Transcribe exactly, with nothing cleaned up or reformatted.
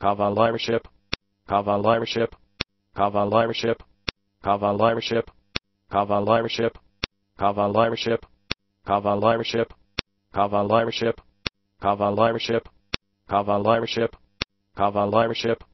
cavaliership, cavaliership, cavaliership, cavaliership, cavaliership, cavaliership, cavaliership, cavaliership, cavaliership, cavaliership, cavaliership,